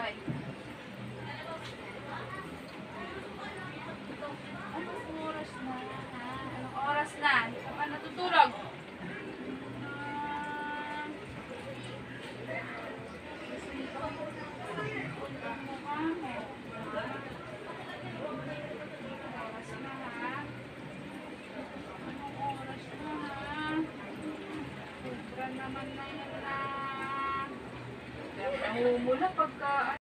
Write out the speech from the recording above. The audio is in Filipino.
Bye. Anong oras na? Anong oras na? Hindi ka pa natutulog? Naman na yan na. Namumula pagka